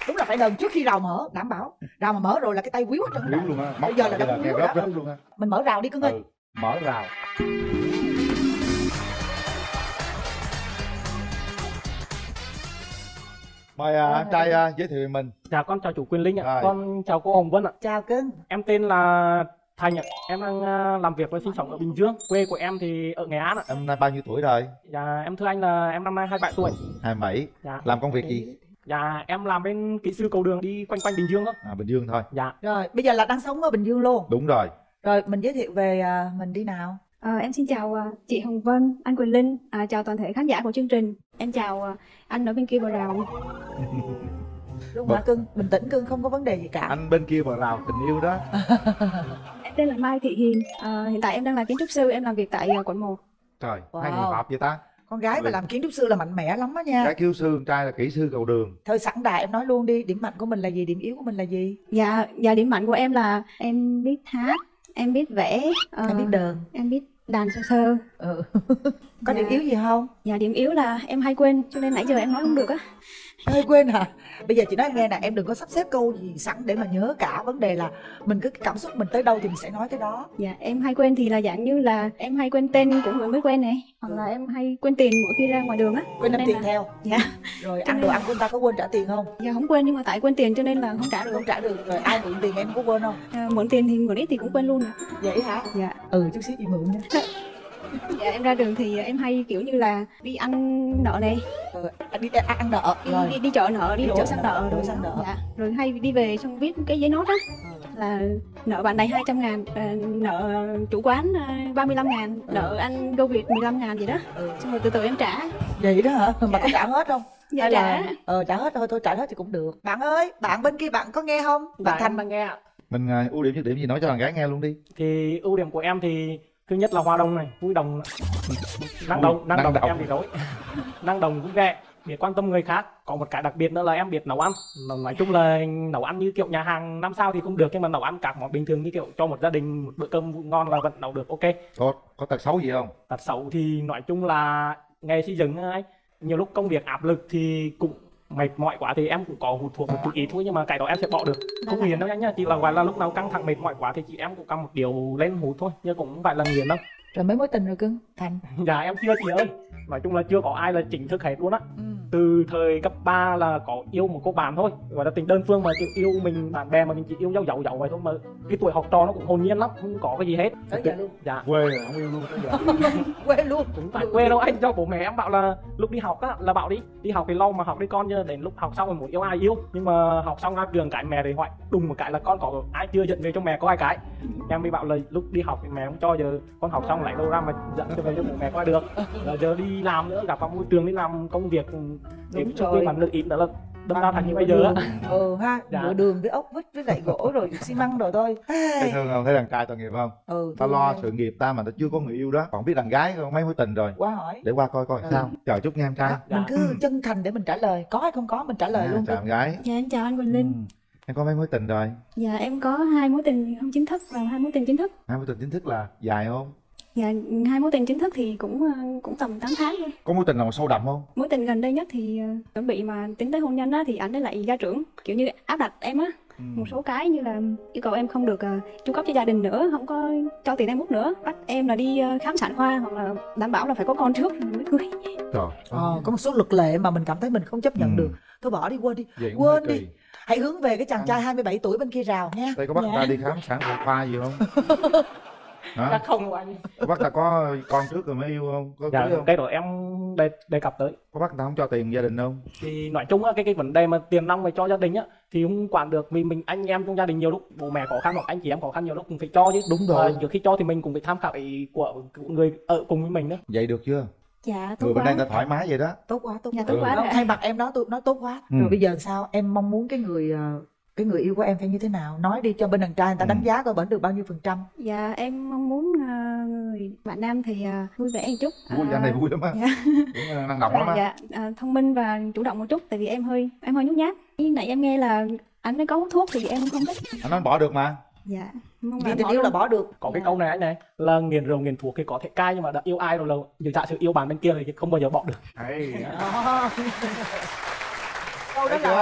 Đúng là phải đờn trước khi rào mở, đảm bảo. Rào mà mở rồi là cái tay quýu hết trơn. Quýu luôn á. Bây giờ là đã quýu gấp luôn á. Mình mở rào đi cưng ơi. Mở rào. Mời anh trai giới thiệu về mình. Dạ con chào chủ Quyền Linh ạ. Con chào cô Hồng Vân ạ. Chào cưng. Em tên là Thành ạ. Em đang làm việc và sinh sống ở Bình Dương. Quê của em thì ở Nghệ An ạ. Em nay bao nhiêu tuổi rồi? Dạ em thưa anh là em năm nay 27 tuổi. 27. Dạ. Làm công việc gì? Dạ em làm bên kỹ sư cầu đường đi quanh quanh Bình Dương thôi. Bình Dương thôi. Dạ. Rồi bây giờ là đang sống ở Bình Dương luôn. Đúng rồi. Rồi mình giới thiệu về mình đi nào. Em xin chào chị Hồng Vân, anh Quyền Linh, chào toàn thể khán giả của chương trình. Em chào anh ở bên kia bờ rào. Luôn hả cưng? Bình tĩnh cưng, không có vấn đề gì cả. Anh bên kia bờ rào tình yêu đó. Em tên là Mai Thị Hiền. Hiện tại em đang là kiến trúc sư, em làm việc tại quận 1. Trời, hai người hợp vậy ta. Con gái mà làm kiến trúc sư là mạnh mẽ lắm đó nha. Gái kiến trúc sư, con trai là kỹ sư cầu đường. Thôi sẵn đà em nói luôn đi, điểm mạnh của mình là gì, điểm yếu của mình là gì? Dạ điểm mạnh của em là em biết hát, em biết vẽ, em biết đờn, em biết đàn sơ sơ. Có điểm yếu gì không? Dạ điểm yếu là em hay quên, cho nên nãy giờ em nói không được á. Hơi quên hả? Bây giờ chị nói nghe nè, em đừng có sắp xếp câu gì sẵn để mà nhớ cả. Vấn đề là mình cứ cảm xúc mình tới đâu thì mình sẽ nói tới đó. Dạ em hay quên thì là dạng như là em hay quên tên của người mới quen này, hoặc là em hay quên tiền mỗi khi ra ngoài đường á. Quên đem tiền theo. Dạ. Rồi ăn đồ ăn của người ta có quên trả tiền không? Dạ không quên, nhưng mà tại quên tiền cho nên là không trả được. Không trả được. Rồi ai mượn tiền em có quên không? Mượn tiền thì mượn ít thì cũng quên luôn. Vậy hả? Dạ. Chút xíu chị mượn nha. Dạ em ra đường thì em hay kiểu như là đi ăn nợ này, đi ăn nợ, rồi đi chợ nợ, đi đổ xăng nợ, Dạ. Rồi hay đi về xong viết cái giấy nốt á, là nợ bạn này 200.000, nợ chủ quán 35.000, nợ anh Go Việt 15.000 vậy đó. Xong rồi từ từ em trả. Vậy đó hả? Mà có trả hết không? Dạ trả. Trả hết thôi, trả hết thì cũng được. Bạn ơi, bạn bên kia bạn có nghe không? Bạn Thành đang nghe ạ. Mình ưu điểm nhược điểm gì nói cho thằng gái nghe luôn đi. Thì ưu điểm của em thì thứ nhất là hòa đồng này, vui đồng, năng động em thì đối, năng động cũng ghẹ, biết quan tâm người khác. Có một cái đặc biệt nữa là em biết nấu ăn. Nói chung là nấu ăn như kiểu nhà hàng 5 sao thì cũng được, nhưng mà nấu ăn các món bình thường như kiểu cho một gia đình một bữa cơm ngon là vẫn nấu được ok. Có tật xấu gì không? Tật xấu thì nói chung là nghề xây dựng ấy, nhiều lúc công việc áp lực thì cũng mệt mỏi quá thì em cũng có hút thuốc một chút ít thôi, nhưng mà cái đó em sẽ bỏ được, không nghiện đâu anh nhá. Chỉ là gọi là lúc nào căng thẳng mệt mỏi quá thì chị em cũng cầm một điều lên hút thôi, nhưng cũng không phải là nghiện đâu. Rồi mấy mối tình rồi cưng Thành? Dạ em chưa chị ơi, nói chung là chưa có ai là chính thức hết luôn á. Từ thời cấp 3 là có yêu một cô bạn thôi, gọi là tình đơn phương, mà kiểu yêu mình bạn bè mà mình chỉ yêu dấu dấu vậy thôi, mà cái tuổi học trò nó cũng hồn nhiên lắm, không có cái gì hết. Luôn. Dạ. Quê rồi không yêu luôn tới giờ. Quê luôn. Cũng phải quê đâu anh, cho bố mẹ em bảo là lúc đi học á là bảo đi học thì lâu mà học đi con, chứ đến lúc học xong rồi muốn yêu ai yêu, nhưng mà học xong ra trường cái mẹ thì hỏi đùng một cái là con có ai chưa dẫn về cho mẹ có ai cái. Em mới bảo là lúc đi học thì mẹ không cho, giờ con học xong lại đâu ra mà dẫn cho về cho bố mẹ coi được. Rồi giờ đi làm nữa, gặp vào môi trường đi làm công việc điểm cho cái bản lực ít nữa là đâm ra thành như bây giờ á. Dạ. Đường với ốc vít với lại gỗ rồi xi măng rồi thôi. Thấy thương không? Thấy đàn trai tội nghiệp không? Ta lo sự nghiệp ta mà ta chưa có người yêu đó, còn biết đàn gái có mấy mối tình rồi. Qua hỏi. Để qua coi sao. Chờ chút nha em trai. Mình cứ chân thành để mình trả lời, có hay không có mình trả lời luôn. Chào em gái. Dạ em chào anh Quỳnh Linh. Em có mấy mối tình rồi? Dạ em có 2 mối tình không chính thức và 2 mối tình chính thức. 2 mối tình chính thức là dài không? Dạ 2 mối tình chính thức thì cũng tầm 8 tháng thôi. Có mối tình nào sâu đậm không? Mối tình gần đây nhất thì chuẩn bị mà tính tới hôn nhân á, thì anh ấy lại gia trưởng, kiểu như áp đặt em á. Một số cái như là yêu cầu em không được chu cấp cho gia đình nữa, không có cho tiền em út nữa, bắt em là đi khám sản khoa, hoặc là đảm bảo là phải có con trước rồi mới cưới. Có một số luật lệ mà mình cảm thấy mình không chấp nhận được. Thôi bỏ đi, quên đi. Hãy hướng về cái chàng trai 27 tuổi bên kia rào nha. Đây có bắt người ta đi khám sản phụ khoa gì không? Chắc không anh. Có bắt ta có con trước rồi mới yêu không? Có cưới không? Cái đó em đề cập tới. Có bắt người ta không cho tiền gia đình không? Thì nói chung á, cái vấn đề mà tiền nong phải cho gia đình á thì không quản được, vì mình anh em trong gia đình nhiều lúc bố mẹ khó khăn hoặc anh chị em khó khăn nhiều lúc cũng phải cho chứ. Đúng rồi. Trước khi cho thì mình cũng phải tham khảo ý của người ở cùng với mình nữa. Vậy được chưa? Dạ tốt quá. Người bên đây ta thoải mái vậy đó. Tốt quá. Dạ, tốt quá. Thay mặt em nói tốt quá. Rồi bây giờ sao em mong muốn cái người yêu của em phải như thế nào? Nói đi cho bên đàn trai người ta đánh giá coi bển được bao nhiêu %. Dạ em mong muốn người bạn nam thì vui vẻ một chút. Vui, anh này vui lắm á. Dạ. Cũng năng động lắm á. Dạ, thông minh và chủ động một chút, tại vì em hơi nhút nhát. Nãy em nghe là anh ấy có hút thuốc thì em không thích. Anh nói bỏ được mà. Dạ. Vì tình yêu là bỏ được. Có cái câu này anh này là nghiền rượu nghiền thuốc thì có thể cai, nhưng mà đã yêu ai rồi là dù giả sử yêu bạn bên kia thì không bao giờ bỏ được. Câu đó là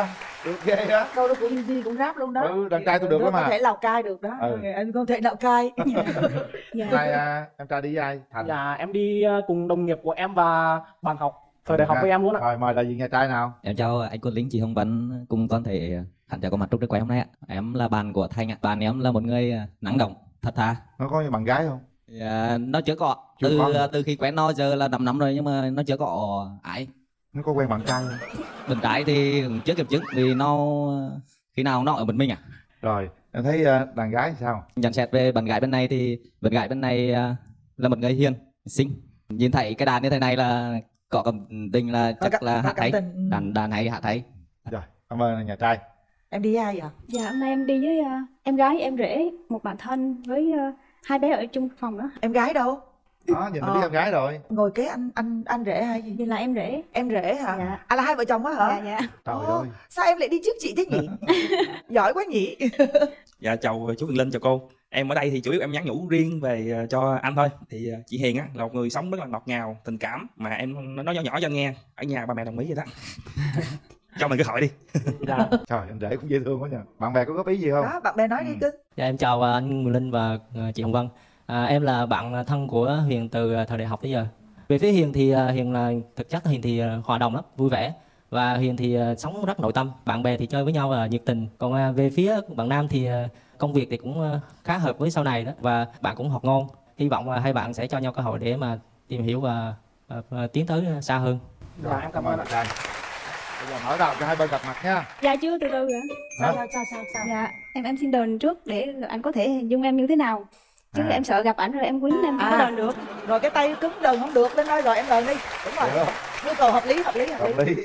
Được ghê á. Đâu đó của Easy cũng rap luôn đó. Ừ, đàn trai tôi được lắm mà. Có thể Lào Cai được đó. Anh có thể Lào Cai. Hôm nay em trai đi với ai? Thành. Dạ em đi cùng đồng nghiệp của em và bạn học thời đại học với em luôn ạ. Rồi mời đại diện nhà trai nào. Em chào anh Quân Linh, chị Hồng Vân cùng toàn thể khán giả có mặt trong trường quay hôm nay ạ. Em là bạn của Thanh ạ. Bạn em là một người năng động, thật thà. Nó có bạn gái không? Dạ, nó chưa có. Từ khi quen nó giờ là 5 năm rồi nhưng mà nó chưa có ai. Nó có quen bạn trai không? Bạn trai thì chưa kịp chứng vì nó khi nào nó ở một mình à. Rồi em thấy đàn gái sao? Nhận xét về bạn gái bên này thì bạn gái bên này là một người hiền, xinh. Nhìn thấy cái đàn như thế này là có cảm tình, là chắc là hát hay. Đàn hay hát hay. Rồi cảm ơn nhà trai. Em đi với ai vậy? Dạ hôm nay em đi với em gái, em rể, một bạn thân với hai bé ở chung phòng đó. Em gái đâu? Đó, nhìn thấy em gái rồi. Ngồi kế anh rể hay gì? Vậy là em rể. Em rể hả? Dạ. À là hai vợ chồng á hả? Dạ dạ. Trời ơi. Sao em lại đi trước chị thế nhỉ? Giỏi quá nhỉ. Dạ chào chú Huyền Linh, chào cô. Em ở đây thì chủ yếu em nhắn nhủ riêng về cho anh thôi. Thì chị Hiền á là một người sống rất là ngọt ngào, tình cảm, mà em nói nhỏ nhỏ cho anh nghe. Ở nhà ba mẹ đồng ý vậy đó. Cho mình cơ hội đi. Dạ. Trời, em rể cũng dễ thương quá nhờ. Bạn bè có góp ý gì không? Đó, bạn bè nói đi cứ. Dạ em chào anh Nguyễn Linh và chị Hồng Vân. Em là bạn thân của Huyền từ thời đại học tới giờ. Về phía Hiền thì Hiền là thực chất Hiền thì hòa đồng lắm, vui vẻ, và Hiền thì sống rất nội tâm, bạn bè thì chơi với nhau là nhiệt tình. Còn về phía bạn Nam thì công việc thì cũng khá hợp với sau này đó, và bạn cũng học ngon. Hy vọng là hai bạn sẽ cho nhau cơ hội để mà tìm hiểu và tiến tới xa hơn. Dạ em cảm ơn ạ. Bây giờ mở đầu cho hai bên gặp mặt nha. Dạ chưa, từ từ ạ. Sao? Dạ em xin đền trước để anh có thể hình dung em như thế nào. Chứ em sợ gặp ảnh rồi em quýnh em không có đền được. Rồi cái tay cứng đần không được, lên nói rồi em đền đi. Đúng rồi. Nhu cầu hợp lý. Hợp lý.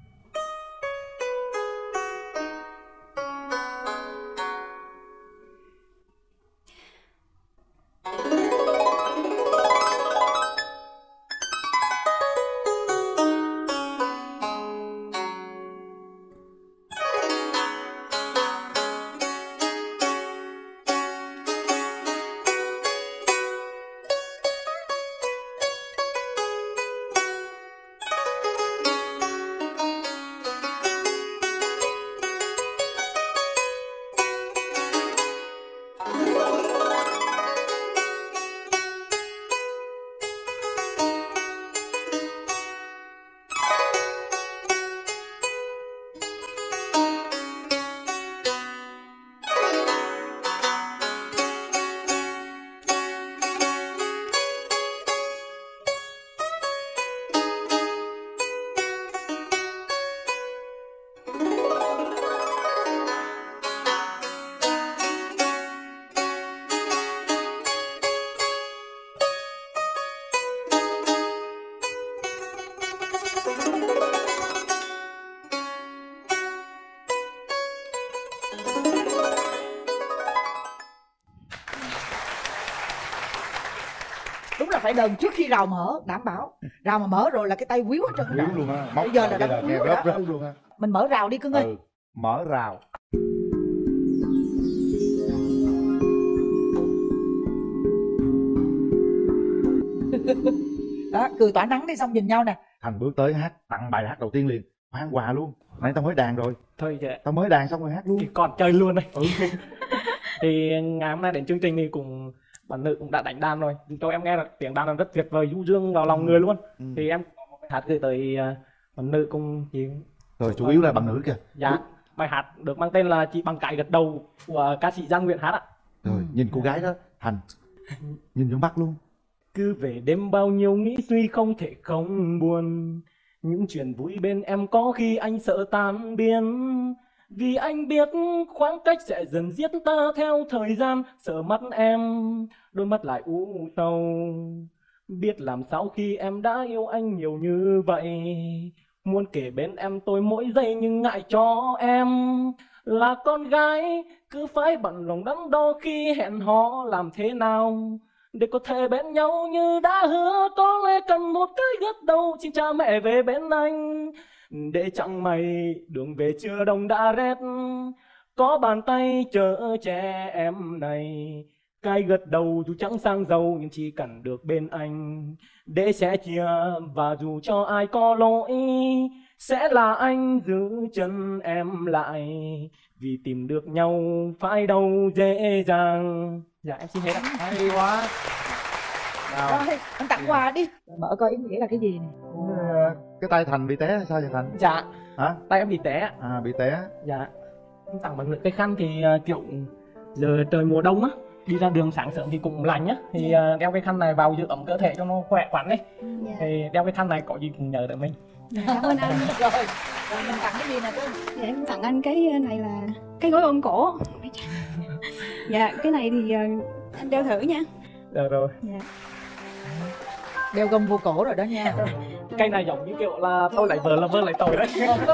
Đúng là phải đờn trước khi rào mở, đảm bảo. Rào mà mở rồi là cái tay quýu hết trơn. Quýu luôn á. Bây giờ là đã nghe quýu rớp rồi đó. luôn á. Mình mở rào đi cưng ơi. Mở rào. Đó, cười tỏa nắng đi, xong nhìn nhau nè. Thành bước tới hát, tặng bài hát đầu tiên liền, hoan quà luôn. Nãy tao mới đàn rồi. Thôi chị. Tao mới đàn xong rồi hát luôn. Thì còn chơi luôn đây. Thì ngày hôm nay đến chương trình thì cùng bạn nữ cũng đã đánh đàn rồi, cho em nghe là tiếng đàn là rất tuyệt vời, du dương vào lòng người luôn. Thì em có một bài hát gửi tới bạn nữ cùng chị. Rồi chủ yếu là bạn nữ kìa. Dạ, bài hát được mang tên là Chị Bằng Cái Gật Đầu của ca sĩ Giang Nguyện hát ạ. Rồi nhìn cô gái đó, Thành nhìn vô mắt luôn. Cứ về đêm bao nhiêu nghĩ suy không thể không buồn, những chuyện vui bên em có khi anh sợ tan biến. Vì anh biết khoảng cách sẽ dần giết ta theo thời gian, sợ mắt em đôi mắt lại u sầu. Biết làm sao khi em đã yêu anh nhiều như vậy, muốn kể bên em tôi mỗi giây nhưng ngại cho em là con gái, cứ phải bận lòng đắn đo khi hẹn hò. Làm thế nào để có thể bên nhau như đã hứa, có lẽ cần một cái gật đầu. Xin cha mẹ về bên anh để chẳng may đường về chưa đông đã rét, có bàn tay chở che em này. Cái gật đầu dù chẳng sang giàu nhưng chỉ cần được bên anh để sẻ chia, và dù cho ai có lỗi sẽ là anh giữ chân em lại, vì tìm được nhau phải đâu dễ dàng. Dạ em xin hết ạ. Hay quá. Nào. Rồi anh tặng quà đi, mở coi ý nghĩa là cái gì này. Cái tay Thành bị té hay sao vậy Thành? Dạ. Hả? Tay em bị té. À bị té. Dạ. Em tặng bằng cái khăn thì kiểu giờ trời mùa đông á, đi ra đường sáng sớm thì cũng lạnh á, thì đeo cái khăn này vào giữ ấm cơ thể cho nó khỏe khoắn đấy. Thì đeo cái khăn này có gì cũng nhờ được mình. Cảm ơn anh. Rồi mình tặng cái gì nè cô? Dạ, em tặng anh cái này là cái gối ôm cổ. Dạ cái này thì anh đeo thử nha. Được rồi. Dạ. Đeo gông vô cổ rồi đó nha. Cây này giống như kiểu là tôi lại vợ là vợ lại tôi đấy.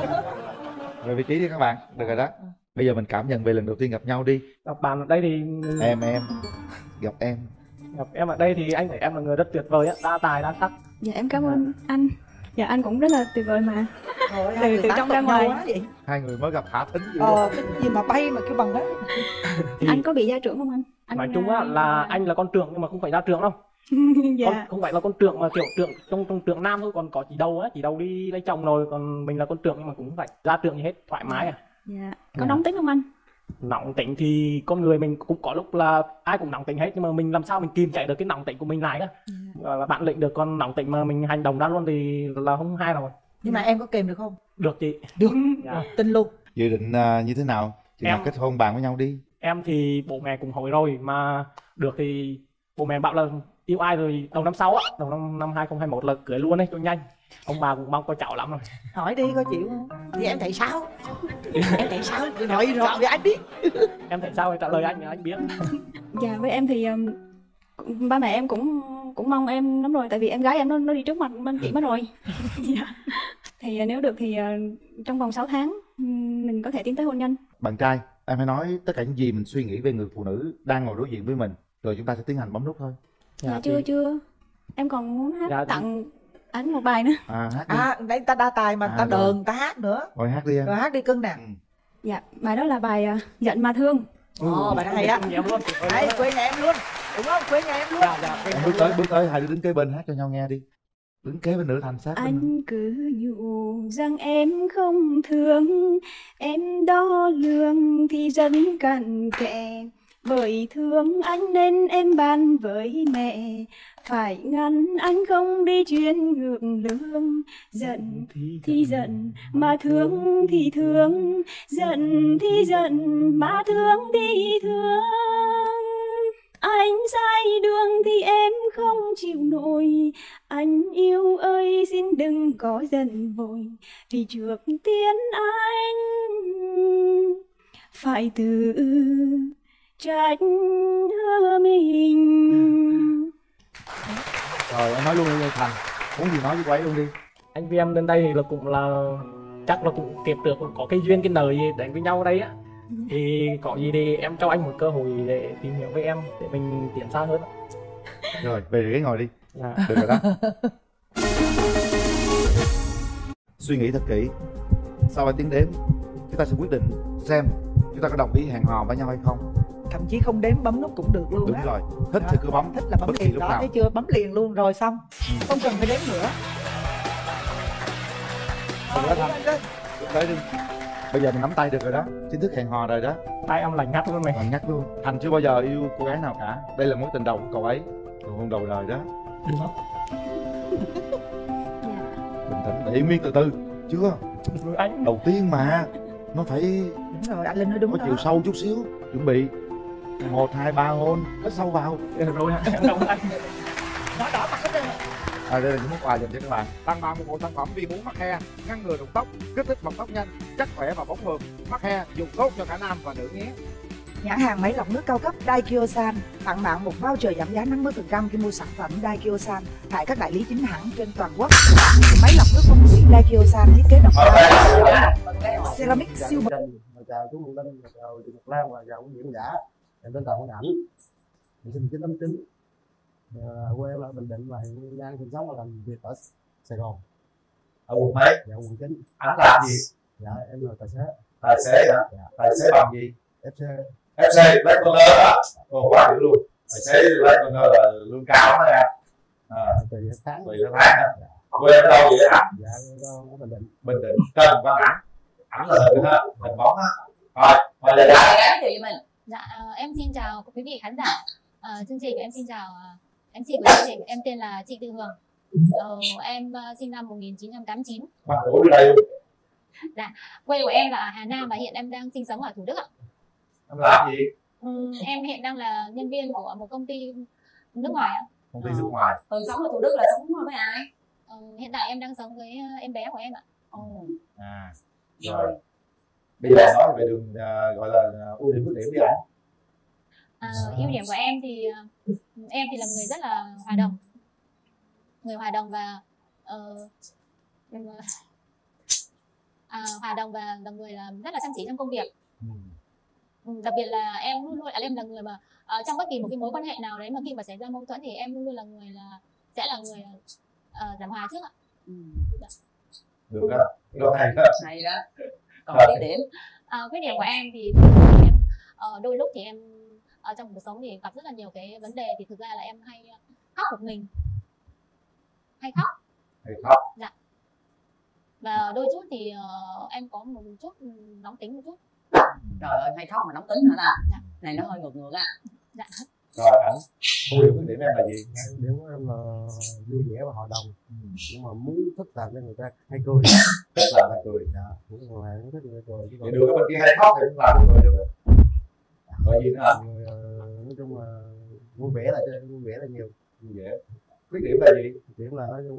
Về vị trí đi các bạn, được rồi đó. Bây giờ mình cảm nhận về lần đầu tiên gặp nhau đi. Gặp bạn ở đây thì Em gặp em. Gặp em ở đây thì anh thấy em là người rất tuyệt vời á, đa tài đa sắc. Dạ em cảm ơn anh. Dạ anh cũng rất là tuyệt vời mà. Rồi, từ trong ra ngoài. vậy. Hai người mới gặp thả thính gì Cái gì mà bay mà kêu bằng đó. Anh có bị gia trưởng không anh? Nói chung á là anh là con trưởng nhưng mà không phải gia trưởng đâu. Dạ. Không phải là con trưởng mà kiểu trưởng trong trưởng nam thôi, còn có chị dâu á, chị dâu đi lấy chồng rồi, còn mình là con trưởng nhưng mà cũng không phải gia trưởng gì hết, thoải mái à. Dạ. Có nóng tính không anh? Nóng tính thì con người mình cũng có lúc là ai cũng nóng tính hết, nhưng mà mình làm sao mình kìm chạy được cái nóng tính của mình lại á. Là bạn lĩnh được, con nóng tính mà mình hành động ra luôn thì là không hay rồi. Nhưng mà em có kìm được không? Được chị. Được. Dạ. Tin luôn. Dự định như thế nào? Chừng nào kết hôn bàn với nhau đi. Em thì bố mẹ cũng hỏi rồi, mà được thì bố mẹ bảo là yêu ai rồi đầu năm sau á, đầu năm 2021 là cưới luôn đấy cho nhanh. Ông bà cũng mong có cháu lắm rồi. Hỏi đi coi chịu không? Thì em thấy sao? Em thấy sao? Cứ nói rõ với anh biết. Em thấy sao thì trả lời anh biết. Dạ với em thì ba mẹ em cũng mong em lắm rồi, tại vì em gái em nó đi trước mặt bên chị mất rồi. Dạ. Thì nếu được thì trong vòng 6 tháng mình có thể tiến tới hôn nhân. Bạn trai, em hãy nói tất cả những gì mình suy nghĩ về người phụ nữ đang ngồi đối diện với mình, rồi chúng ta sẽ tiến hành bấm nút thôi. Dạ chưa. Em còn muốn hát tặng anh một bài nữa. Hát đi. Đấy ta đa tài mà ta đờn, ta hát nữa. Rồi hát đi em. Rồi hát đi cưng nè. Dạ, bài đó là bài Giận Mà Thương. Bài đó hay á. Đấy, quê nhà em luôn. Đúng không? Quê nhà em luôn. Em bước tới, hai đứa đứng kế bên hát cho nhau nghe đi. Đứng kế bên nữa Thành sát bên. Anh cứ nhủ rằng em không thương, em đo lường thì dân cặn kẽ. Bởi thương anh nên em bàn với mẹ, phải ngăn anh không đi chuyến ngược lương. Giận thì giận mà thương thì thương, giận thì giận mà thương thì thương. Anh sai đường thì em không chịu nổi, anh yêu ơi xin đừng có giận vội, vì trước tiên anh phải tự trách mình. Rồi em nói luôn đi Thành, muốn gì nói với cô ấy luôn đi. Anh với em lên đây thì là cũng là chắc là cũng kịp được có cái duyên cái nợ gì đến với nhau đây á. Thì có gì thì em cho anh một cơ hội để tìm hiểu với em, để mình tiến xa hơn. Rồi về ghế ngồi đi. Dạ. Được rồi đó. Suy nghĩ thật kỹ. Sau 3 tiếng đếm, chúng ta sẽ quyết định xem chúng ta có đồng ý hẹn hò với nhau hay không. Thậm chí không đếm bấm nút cũng được luôn. Đúng rồi, thích thì cứ bấm. Thích là bấm liền đó, thấy chưa? Bấm liền luôn rồi xong. Không cần phải đếm nữa. Tới đi. Bây giờ mình nắm tay được rồi đó, chính thức hẹn hò rồi đó. Tay em lạnh ngắt luôn mày. Lạnh ngắt luôn. Thành chưa bao giờ yêu cô gái nào cả. Đây là mối tình đầu của cậu ấy, nụ hôn đầu đời đó. Đúng không? Bình tĩnh, để Yên Nguyên từ từ. Chưa. Rồi anh. Đầu tiên mà nó phải đúng rồi, anh Linh nói đúng có đó. chiều sâu chút xíu. Chuẩn bị 1, 2, 3 hôn, hít sâu vào. Rồi em đồng anh. Nó đỏ mặt hết trơn. Đây là những món quà dành cho các bạn. Tặng bạn một bộ sản phẩm vi uống mắc he, ngăn ngừa rụng tóc, kích thích mọc tóc nhanh, chắc khỏe và bóng mượt. Mắc he dùng tốt cho cả nam và nữ nhé. Nhãn hàng máy lọc nước cao cấp Daikyo-san tặng bạn một voucher giảm giá 50% khi mua sản phẩm Daikyo-san tại các đại lý chính hãng trên toàn quốc. Máy lọc nước phong thủy Daikyo-san thiết kế độc đáo, ceramic siêu bền. Chào chú Hồng Linh, chào chị Ngọc Lan và chào quý diễn giả. Em tên Tần Quang Ảnh, sinh 1989. Quê em là Bình Định và hiện đang sinh sống và làm việc ở Sài Gòn. Ở quận mấy? Dạ quận 9. Anh làm gì? Dạ em là tài xế. Tài xế hả? Dạ. Tài xế bằng gì? FC. FC, lấy container á. Ồ, quá dữ luôn. Tài xế lấy container là lương cao đó nha. Tùy tháng. Tùy tháng. Quê ở đâu vậy hả? Dạ ở Bình Định. Bình Định. Trần Văn Ảnh là hình ha, hình bóng á. Rồi là gái. Gái giới thiệu cho mình. Dạ, em xin chào quý vị khán giả chương trình. Em xin chào MC của chương trình. Em tên là Trịnh Thị Hường. Em sinh năm 1989. Bằng tuổi ở đây luôn. Dạ, quê của em là Hà Nam và hiện em đang sinh sống ở Thủ Đức ạ. Em làm gì? Em hiện đang là nhân viên của một công ty nước ngoài ạ. Công ty nước ngoài. Hường sống ở Thủ Đức là sống với ai? Hiện tại em đang sống với em bé của em ạ. À, rồi. Bây giờ nói về đường gọi là ưu điểm khuyết điểm đi ảnh. Ưu điểm của em thì là người rất là hòa đồng. Người hòa đồng và hòa đồng và là người rất là chăm chỉ trong công việc. Đặc biệt là em luôn luôn em là người mà trong bất kỳ một cái mối quan hệ nào đấy mà khi mà xảy ra mâu thuẫn thì em luôn luôn là người sẽ là người giảng hòa trước ạ. Được đó, câu hay đó. Hay đó. Còn khuyết điểm? Khuyết điểm của em thì em đôi lúc thì em trong cuộc sống thì gặp rất là nhiều cái vấn đề, thì thực ra là em hay khóc một mình, hay khóc. Dạ. Và đôi chút thì em có một chút nóng tính một chút. Trời ơi, hay khóc mà nóng tính hả ta? Dạ. Này nó hơi ngược ngược á. Dạ. Rồi ảnh, ưu điểm khuyết điểm em là gì? Ưu điểm của em là vui vẻ và hòa đồng. Nhưng mà muốn thích làm cho người ta hay cười. Thích làm là cười. Dạ, những người này thích người cười. Thì được cái bên kia hay khóc thì cũng làm cho người được đó. Rồi gì nữa hả? Nói chung là vui vẻ là nhiều. Vui vẻ. Khuyết điểm là gì? Khuyết điểm là nói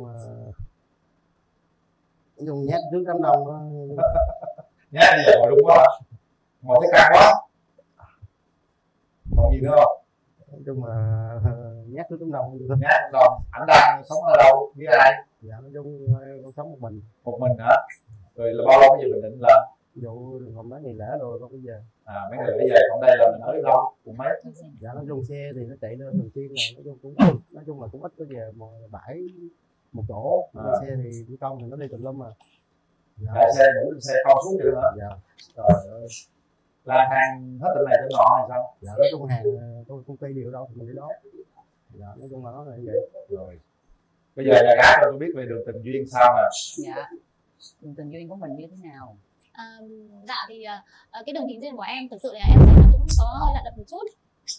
chung nhát trước đám đông đó. Nhát bây giờ ngồi đúng quá. Ngồi thấy căng quá. Còn gì nữa không? Nói chung là nhát trước đám đông. Nhát đồng. Ảnh đang sống ở đâu? Với ai? Dạ nói chung con sống một mình. Một mình hả? Rồi là bao lâu bây giờ mình định là? Dụ hôm đó ngày lễ rồi con bây giờ. Mấy ngày lễ về, còn đây là mình ở đâu? Cùng mấy? Dạ nói chung xe thì nó chạy lên thường xuyên là nói chung là cũng ít có về mà bãi một chỗ. Xe thì đi công thì nó đi tùm lum mà. Dạ. Xe đủ xe không xuống được hả? Dạ. Trời ơi. Là hàng hết tỉnh này tỉnh nọ hay sao? Dạ nói chung hàng tôi công ty điều đâu thì mình đi đó. Dạ nói chung là nó là như vậy. Rồi. Bây giờ nhà gái tôi biết về đường tình duyên sao nè. Dạ. Đường tình duyên của mình như thế nào? Dạ thì cái đường tình duyên của em thực sự là em thấy nó cũng có hơi lạ đậm một chút.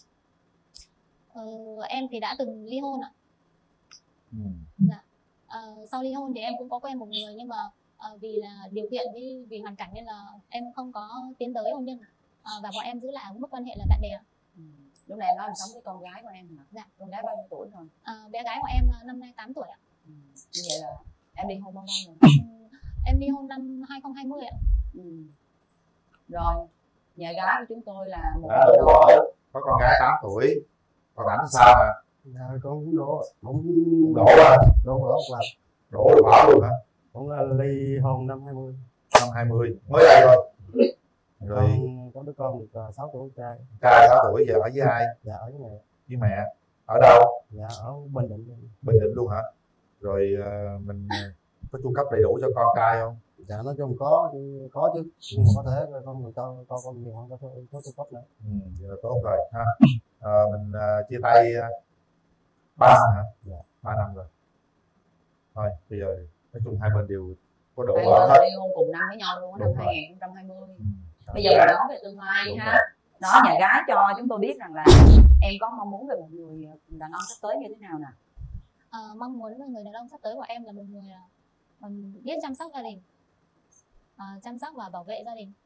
Em thì đã từng ly hôn ạ. Dạ. Sau ly hôn thì em cũng có quen một người, nhưng mà vì là điều kiện vì hoàn cảnh nên là em không có tiến tới hôn nhân, và bọn em giữ lại mức quan hệ là bạn bè. Lúc này em nói em sống với con gái của em hả? Dạ. Con gái bao nhiêu tuổi rồi? Bé gái của em năm nay 8 tuổi ạ. Như vậy là em đi hôn bao lâu rồi? Em đi hôn năm 2020 ạ. Rồi, nhà gái của chúng tôi là một đủ vợ, có con gái 8 tuổi. Còn ảnh sao mà? Dạ con cũng đổ à? Đổ vỡ một lần. Đổ rồi bỏ luôn hả? Cũng là ly hôn năm 20. Năm 20, mới đây thôi. Rồi có đứa con được 6 tuổi trai. Trai 6 tuổi giờ ở với ai? Dạ ở với mẹ. Với mẹ. Ở đâu? Dạ ở Bình Định. Bình Định luôn hả? Rồi mình có chu cấp đầy đủ cho con trai không? Dạ nói chung có chứ, nhưng mà có thể con nhiều hơn có chu cấp nữa. Vậy là tốt rồi ha. Mình chia tay 3 năm hả? Dạ. 3 năm rồi. Thôi bây giờ nói chung hai bên đều có độ hai vợ bên đi hôn cùng năm với nhau luôn năm 2020. Bây giờ là nói về tương lai đi ha. Đó, nhà gái cho chúng tôi biết rằng là em có mong muốn về một người đàn ông sắp tới như thế nào nè? Mong muốn về người đàn ông sắp tới của em là một người biết chăm sóc gia đình, chăm sóc và bảo vệ gia đình,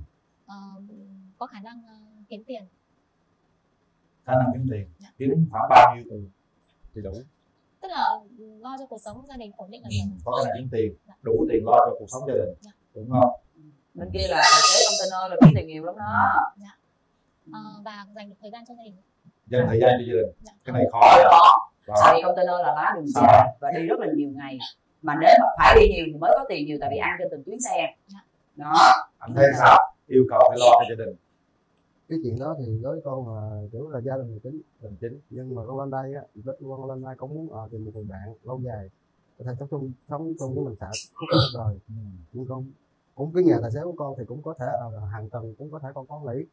có khả năng kiếm tiền. Khả năng kiếm tiền. Kiếm khoảng bao nhiêu thì đủ? Tức là lo cho cuộc sống gia đình ổn định là được. Có khả năng kiếm tiền, đủ tiền lo cho cuộc sống gia đình, đúng không? Bên kia là tài xế container là kiếm tiền nhiều lắm đó. Và dành được thời gian cho gia đình. Dành thời gian cho gia đình. Cái này khó đó. Tại vì container là lái đường xa và đi rất là nhiều ngày, mà nếu mà phải đi nhiều thì mới có tiền nhiều, tại vì ăn trên từng tuyến xe đó. Anh thấy sao? Yêu cầu phải lo cho gia đình. Cái chuyện đó thì với con là kiểu là gia đình chính, nhưng mà con lên đây á, con lên đây cũng muốn tìm một người bạn lâu dài có thể sống chung với mình xã suốt cuộc đời. Nhưng con cũng cái nhà tài xế của con thì cũng có thể hàng tuần cũng có thể con có nghỉ,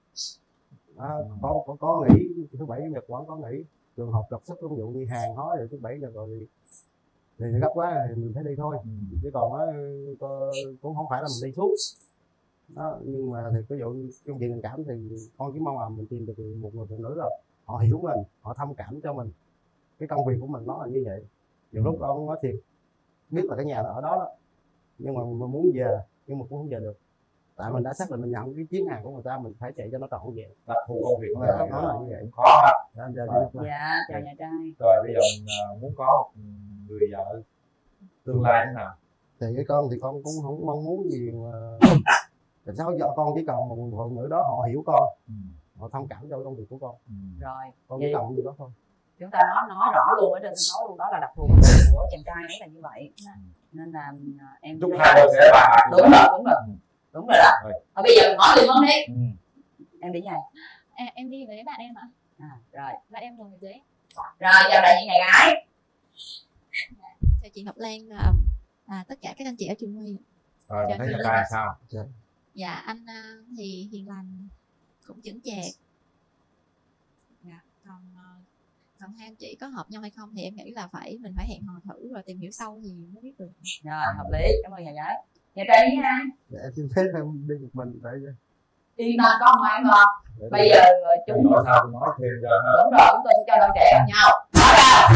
có nghỉ thứ bảy chủ nhật vẫn có nghỉ, trường hợp đột xuất ví dụ như hàng hóa rồi thứ bảy giờ rồi thì gấp quá thì mình phải đi thôi. Chứ còn á cũng không phải là mình đi suốt đó. Nhưng mà thì ví dụ trong chuyện tình cảm thì con chỉ mong là mình tìm được một người phụ nữ rồi họ hiểu mình, họ thông cảm cho mình, cái công việc của mình nó là như vậy. Nhiều lúc con nói thiệt, biết là cái nhà ở đó đó, nhưng mà mình muốn về nhưng mà cũng không về được, tại mình đã xác định mình nhận cái chuyến hàng của người ta, mình phải chạy cho nó trọn vẹn. Đặc thù công việc nó là như vậy. khó ha. Dạ chào nhà trai. Rồi bây giờ mình muốn có một người vợ tương lai thế nào? Thì với con thì con cũng không mong muốn gì mà làm sao vợ con chỉ cần một người phụ nữ đó họ hiểu con, họ thông cảm cho công việc của con. Rồi Con chỉ cần điều đó thôi. Chúng ta nói rõ luôn ở trên sân khấu luôn, đó là đặc thù của chàng trai ấy là như vậy. Nên là em chúc hai đôi sẽ bàn. Đúng rồi đó. Thôi bây giờ mình hỏi liền luôn đi. Em đi nhảy. Em đi với bạn em ạ. Rồi bạn em ngồi ở dưới. Rồi chào đại diện nhà gái. Chào chị Ngọc Lan, tất cả các anh chị ở trường quay. Rồi thấy nhà trai sao? Dạ anh thì hiền lành, cũng chững chạc. Dạ, còn hai anh chị có hợp nhau hay không thì em nghĩ là mình phải hẹn hò thử rồi tìm hiểu sâu thì mới biết được. Rồi hợp lý, cảm ơn nhà gái. Nhà trai đi ha. Dạ em xin phép em đi một mình tại yên tâm con mà em ngon. Bây giờ chúng nói sao nói thêm cho. Đúng rồi, chúng tôi sẽ cho đôi trẻ gặp nhau. Nói đâu.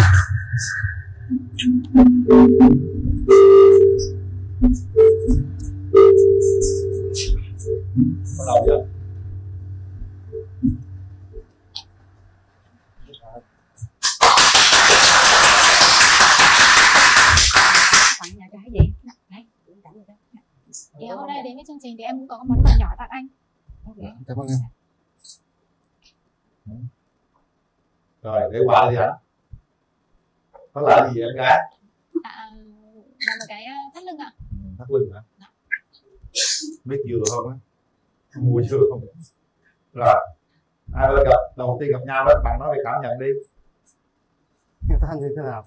Bắt đầu chưa? Tặng nhà trai gì? Đây, tặng nhà trai. Thì hôm nay đến với chương trình thì em cũng có món quà nhỏ tặng anh. Cảm ơn em. Rồi để quà gì hả? Có lợi gì em gái? Là một cái thắt lưng ạ. Thắt lưng hả? Biết dừa không á? Mua dừa không? Rồi ai ơi, gặp đầu tiên gặp nhau đó, bạn nói về cảm nhận đi. Người ta như thế nào?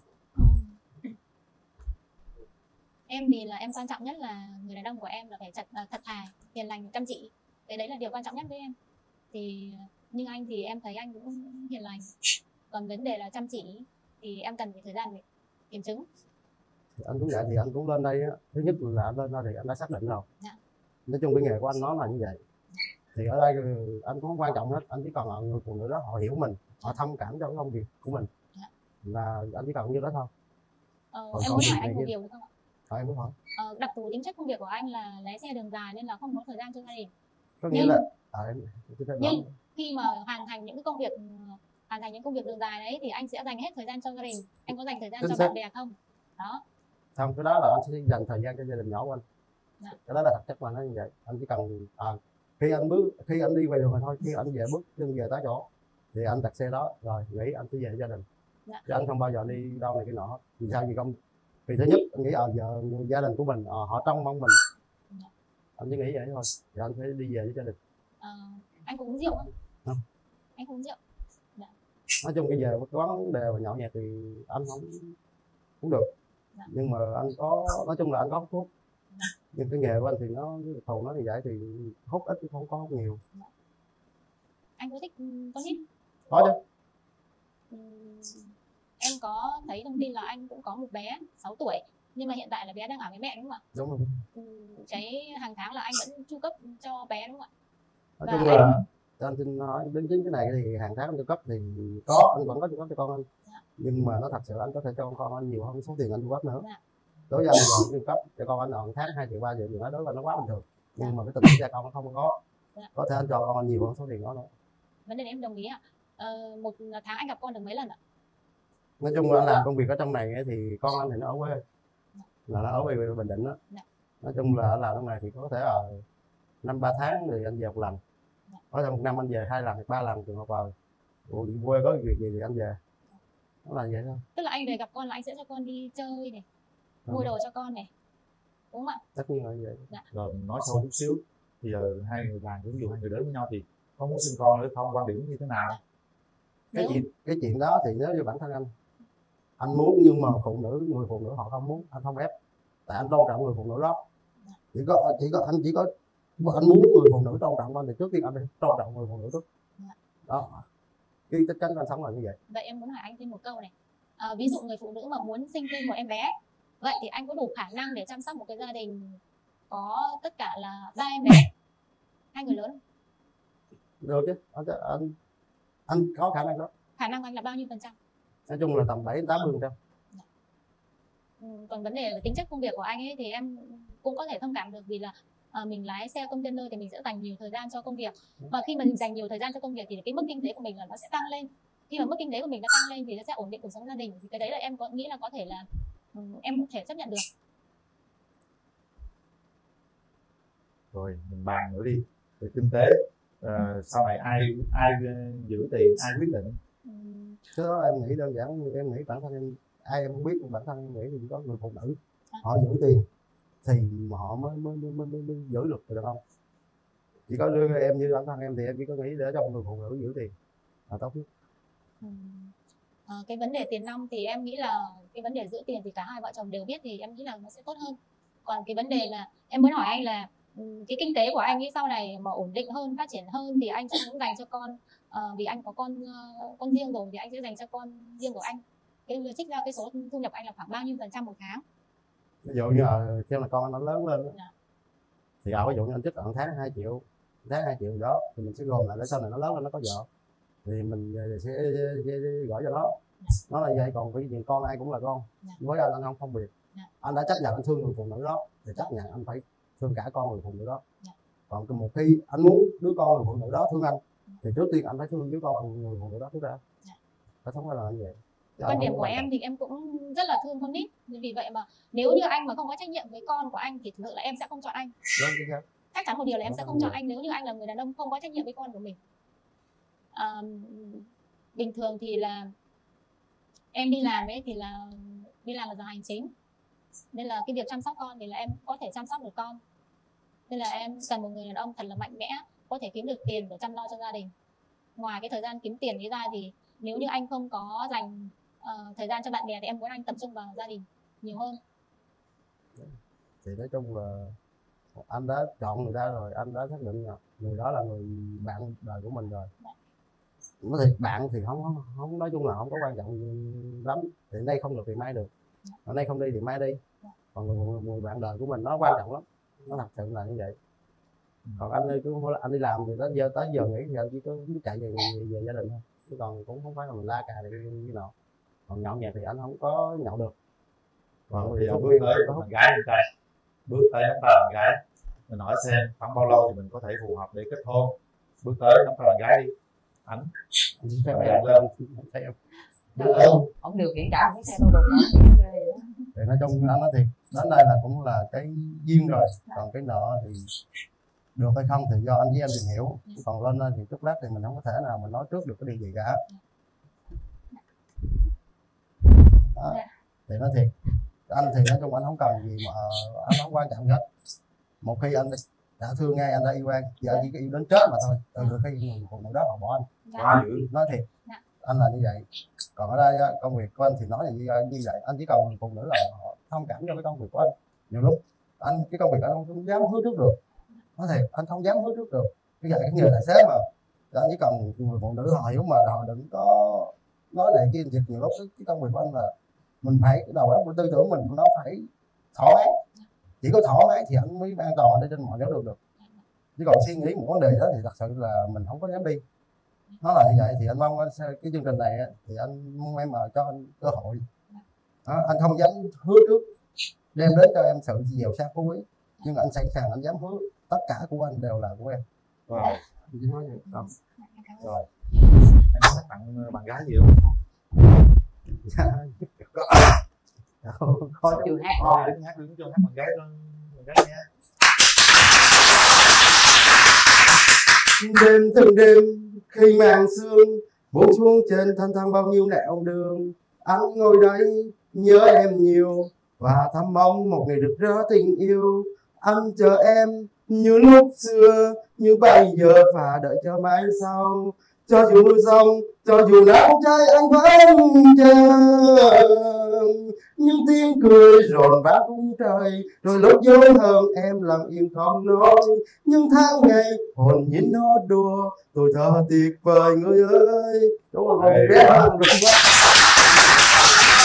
Em thì là em quan trọng nhất là người đàn ông của em là phải thật thà, hiền lành, chăm chỉ. Cái đấy là điều quan trọng nhất với em. Thì nhưng anh thì em thấy anh cũng hiền lành. Còn vấn đề là chăm chỉ thì em cần thời gian để kiểm chứng. Thì anh cũng vậy, thì anh cũng lên đây á. Thứ nhất là anh lên đây thì anh đã xác định rồi. Nói chung cái nghề của anh nó là như vậy. Thì ở đây anh cũng không quan trọng hết, anh chỉ cần là người phụ nữ đó họ hiểu mình, họ thông cảm cho cái công việc của mình. Là anh chỉ cần như đó thôi. Em muốn hỏi anh một điều được không ạ? Em muốn hỏi. Đặc thù tính chất công việc của anh là lái xe đường dài nên là không có thời gian cho gia đình. Có nghĩa là nhưng khi mà hoàn thành những công việc đường dài đấy thì anh sẽ dành hết thời gian cho gia đình. Anh có dành thời gian cho bạn bè không? Đó. Không, cái đó là anh sẽ dành thời gian cho gia đình nhỏ của anh. Cái đó là thật chất là nó như vậy. Anh chỉ cần khi anh đi về đường thôi, khi anh về bước chân về tới chỗ thì anh đặt xe đó rồi nghĩ anh sẽ về gia đình. Chứ anh không bao giờ đi đâu này cái nọ. Vì sao gì không? Vì thứ nhất anh nghĩ giờ gia đình của mình họ trông mong mình. Anh chỉ nghĩ vậy thôi. Thì anh phải đi về với gia đình. Anh có uống rượu không? Anh không uống rượu. Nói chung bây giờ cái vấn đề mà nhậu nhẹt thì anh không cũng được. Nhưng mà anh có, nói chung là anh có hút thuốc. Nhưng cái nghề của anh thì nó thù nó như vậy thì hút ít chứ không có hút nhiều. Anh có thích con nít? Có chứ. Em có thấy thông tin là anh cũng có một bé 6 tuổi nhưng mà hiện tại là bé đang ở với mẹ đúng không ạ? Đúng rồi. Cái hàng tháng là anh vẫn chu cấp cho bé đúng không ạ? Nói chung là anh xin nói đến chính cái này thì hàng tháng anh chu cấp thì có, anh vẫn có chu cấp cho con anh. Nhưng mà nó thật sự anh có thể cho con anh nhiều hơn số tiền anh chu cấp nữa. Đối với anh còn chu cấp cho con anh tháng 2 triệu 3 triệu thì nói đối với nó quá bình thường. Nhưng mà cái tình cha con nó không có thể anh cho con anh nhiều hơn số tiền đó nữa. Vấn đề này em đồng ý ạ. Một tháng anh gặp con được mấy lần ạ? Nói chung là anh làm công việc ở trong này thì con anh thì nó ở quê, là nó ở về Bình Định đó. Nói chung là anh làm trong này thì có thể là 5-3 tháng thì anh về một lần, có thể một năm anh về 2 lần 3 lần trường hợp vào quê có việc gì thì anh về, nó là vậy thôi. Tức là anh về gặp con là anh sẽ cho con đi chơi này, mua đồ cho con này, đúng không ạ? Tất nhiên là như vậy. Rồi mình nói sâu chút xíu, bây giờ hai người làm ví dụ hai người đến với nhau thì có muốn sinh con nữa không, quan điểm như thế nào? Cái chuyện đó thì nếu như bản thân anh muốn, nhưng mà người phụ nữ họ không muốn, anh không ép, tại anh tôn trọng người phụ nữ đó. Chỉ có anh muốn người phụ nữ tôn trọng anh thì trước tiên anh phải tôn trọng người phụ nữ trước. Đó, cái chắc chắn anh sống là như vậy. Vậy em muốn hỏi anh thêm một câu này, ví dụ người phụ nữ mà muốn sinh thêm một em bé, vậy thì anh có đủ khả năng để chăm sóc một cái gia đình có tất cả là 3 em bé, 2 người lớn? Được chứ, anh có khả năng đó. Khả năng anh là bao nhiêu %? Nói chung là tầm 7-80%. Còn vấn đề về tính chất công việc của anh ấy thì em cũng có thể thông cảm được, vì là mình lái xe container thì mình sẽ dành nhiều thời gian cho công việc, và khi mà mình dành nhiều thời gian cho công việc thì cái mức kinh tế của mình là nó sẽ tăng lên. Khi mà mức kinh tế của mình nó tăng lên thì nó sẽ ổn định cuộc sống gia đình, thì cái đấy là em có nghĩ là có thể là em có thể chấp nhận được. Rồi mình bàn nữa đi về kinh tế. Sau này ai giữ tiền, ai quyết định? Cái đó em nghĩ đơn giản, em nghĩ bản thân em, ai em không biết, bản thân em nghĩ thì chỉ có người phụ nữ họ giữ tiền thì họ mới giữ được không? Chỉ có em như bản thân em thì em chỉ có nghĩ để cho người phụ nữ giữ tiền là tốt nhất. Cái vấn đề tiền nong thì em nghĩ là cái vấn đề giữ tiền thì cả hai vợ chồng đều biết, thì em nghĩ là nó sẽ tốt hơn. Còn cái vấn đề là em muốn hỏi anh là cái kinh tế của anh ấy sau này mà ổn định hơn, phát triển hơn thì anh sẽ muốn dành cho con, vì anh có con riêng rồi thì anh sẽ dành cho con riêng của anh. Cái trích ra cái số thu nhập anh là khoảng bao nhiêu % một tháng? Ví dụ như là khi mà con anh nó lớn lên thì ví dụ như anh trích khoảng tháng 2 triệu, tháng 2 triệu đó thì mình sẽ gom lại để sau này nó lớn lên nó có vợ thì mình sẽ gửi cho nó là vậy. Còn cái chuyện con ai cũng là con, với anh không phân biệt. Anh đã chấp nhận anh thương người phụ nữ đó thì chấp nhận anh phải thương cả con người phụ nữ đó. Còn một khi anh muốn đứa con người phụ nữ đó thương anh thì trước tiên anh phải thương đứa con người phụ nữ đó trước đã. Phải không phải là như vậy. Quan điểm của em thì em cũng rất là thương con nít, vì vậy mà nếu như anh mà không có trách nhiệm với con của anh thì thực sự là em sẽ không chọn anh. Chắc chắn một điều là em sẽ không chọn anh nếu như anh là người đàn ông không có trách nhiệm với con của mình. Bình thường thì là em đi làm ấy thì là đi làm vào giờ hành chính, nên là cái việc chăm sóc con thì là em có thể chăm sóc được con, nên là em cần một người đàn ông thật là mạnh mẽ, có thể kiếm được tiền để chăm lo cho gia đình. Ngoài cái thời gian kiếm tiền ấy ra thì nếu như anh không có dành thời gian cho bạn bè thì em muốn anh tập trung vào gia đình nhiều hơn. Thì nói chung là anh đã chọn người ta rồi, anh đã xác định là người đó là người bạn đời của mình rồi. Nói thiệt, bạn thì không nói chung là không có quan trọng lắm. Thì đây không được thì mai được, ở đây không đi thì mai đi. Còn người bạn đời của mình nó quan trọng lắm, nó thật sự là như vậy. Còn anh ơi, anh đi làm thì tới giờ nghỉ thì anh chỉ có chạy về gia đình thôi, chứ còn cũng không phải là mình la cà như nào. Còn nhậu nhẹt thì anh không có nhậu được. Còn bây giờ bước tới bạn gái đi tay, bước tới nắm tay bạn gái, mình hỏi xem khoảng bao lâu thì mình có thể phù hợp để kết hôn. Bước tới nắm tay bạn gái đi, anh theo ông điều khiển cả cái xe tôi đụng thì nói chung anh nói thiệt, đến đây là cũng là cái duyên rồi. Còn cái nợ thì được hay không thì do anh với em tìm hiểu. Còn lên thì chút lát thì mình không có thể nào mình nói trước được cái điều gì cả. Đó. Thì nói thiệt, anh thì nói chung anh không cần gì mà anh không quan trọng hết. Một khi anh đã thương ngay, anh đã yêu ai, giờ chỉ có yêu đến chết mà thôi. Từ khi người phụ nữ đó họ bỏ anh. Nói thiệt, anh là như vậy. Còn ở đây công việc của anh thì nói là như vậy, anh chỉ cần người phụ nữ là họ thông cảm cho cái công việc của anh. Nhiều lúc anh cái công việc anh không dám hứa trước được. Nói thiệt, anh không dám hứa trước được. Bây giờ cái nghề tài xế mà, anh chỉ cần người phụ nữ họ hiểu mà họ đừng có nói này kia. Nhiều lúc cái công việc của anh là mình phải cái đầu óc tư tưởng mình nó phải thoải mái. Chỉ có thoải mái thì anh mới an toàn để trên mọi nẻo được. Chứ còn suy nghĩ một vấn đề đó thì thật sự là mình không có dám đi. Nó là như vậy. Thì anh mong cái chương trình này thì anh mong em cho anh cơ hội đó, anh không dám hứa trước đem đến cho em sự giàu sang phú quý, nhưng anh sẵn sàng anh dám hứa tất cả của anh đều là của em. Rồi rồi em có tặng bạn gái gì không? Khó chưa hát thôi, đứng cho hát bạn gái nha. Đêm từng đêm khi màn sương buông xuống trên thanh thang bao nhiêu nẻo đường, anh ngồi đây nhớ em nhiều và thầm mong một ngày được rỡ tình yêu. Anh chờ em như lúc xưa, như bây giờ và đợi cho mai sau. Cho dù mưa rông, cho dù nắng cháy anh vẫn chờ. Những tiếng cười rộn vang cung trời, rồi lúc dối hơn em lặng im không nói. Những tháng ngày hồn nhiên nó đùa, tuổi thơ tuyệt vời người ơi. Đúng rồi,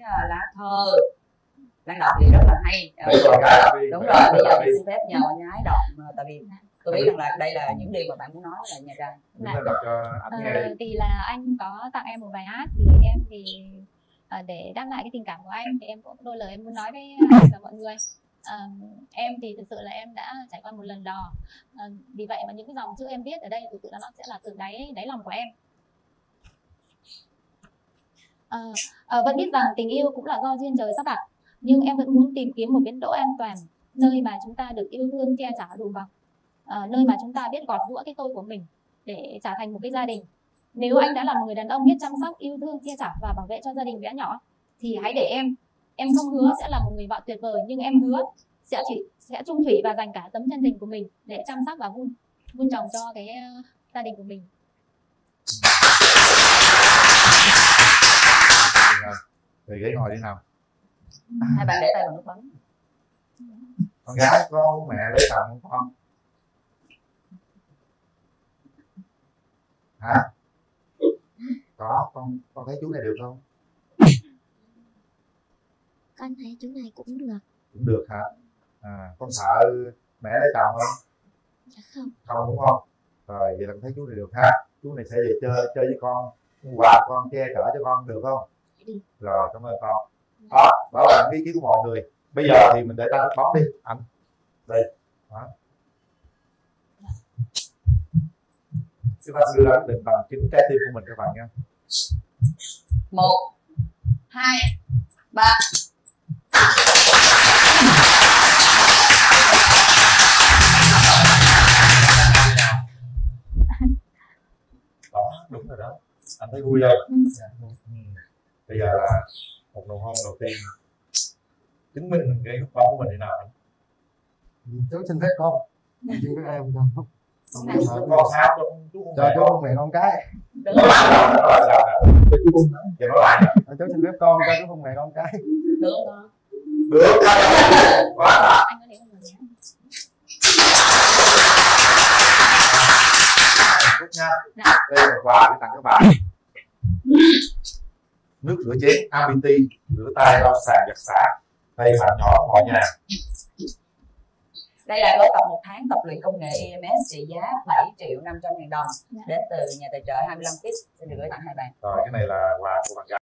lá thơ đang đọc thì rất là hay. Đúng rồi, bây giờ mình xin phép nhờ anh Ái đọc, tại vì tôi biết rằng là đây là những điều mà bạn muốn nói là nhà trai. Đọc cho anh nghe đi. Thì là anh có tặng em một bài hát, thì em thì để đáp lại cái tình cảm của anh thì em có đôi lời em muốn nói với anh và mọi người. Em thì thực sự là em đã trải qua một lần đò, vì vậy mà những cái dòng chữ em viết ở đây thực sự là nó sẽ là từ đáy lòng của em. Vẫn biết rằng tình yêu cũng là do duyên trời sắp đặt, nhưng em vẫn muốn tìm kiếm một bến đỗ an toàn, nơi mà chúng ta được yêu thương che chở đủ bằng, nơi mà chúng ta biết gọt giũa cái tôi của mình để trở thành một cái gia đình. Nếu anh đã là một người đàn ông biết chăm sóc, yêu thương, chia sẻ và bảo vệ cho gia đình bé nhỏ thì hãy để em không hứa sẽ là một người vợ tuyệt vời, nhưng em hứa sẽ trung thủy và dành cả tấm chân tình của mình để chăm sóc và vun trồng cho cái gia đình của mình. Về ghế ngồi đi nào. Hai bạn để tay vào nút bấm. Con gái có mẹ lấy chồng không con? Hả? Có, con thấy chú này được không? Con thấy chú này cũng được. Cũng được hả? Con sợ mẹ lấy chồng không? Dạ không. Không đúng không? Rồi vậy là con thấy chú này được ha. Chú này sẽ về chơi với con, quà con, che chở cho con được không? Đi. Rồi cảm ơn con. Đó, đó là ý kiến của mọi người. Bây giờ thì mình để tay nút bấm đi anh. Đây. Đó. Chúng ta sẽ đưa ra quyết định bằng chính trái tim của mình các bạn nha. 1, 2, 3. Đó, đúng rồi đó. Anh thấy vui không? Bây giờ là một nụ hôn đầu tiên chứng minh cái nút bấm của mình thế nào anh? Chú xin phép con. Xin phép em không? Con sao cho chú mẹ con cái. Được. Giờ nói lại. Chú xin phép con cho chú không mẹ con cái. Được không? Được. Quá. Phút nha. Đây là quà để tặng các bạn. Nước rửa chén Amity, rửa tay, lau sàn, giặt xả. Đây bạn nhỏ mọi nhà. Đây là gói tập 1 tháng tập luyện công nghệ EMS trị giá 7.500.000 đồng đến từ nhà tài trợ 25 Kids, xin được gửi tặng hai bạn. Rồi cái này là quà của bạn gái.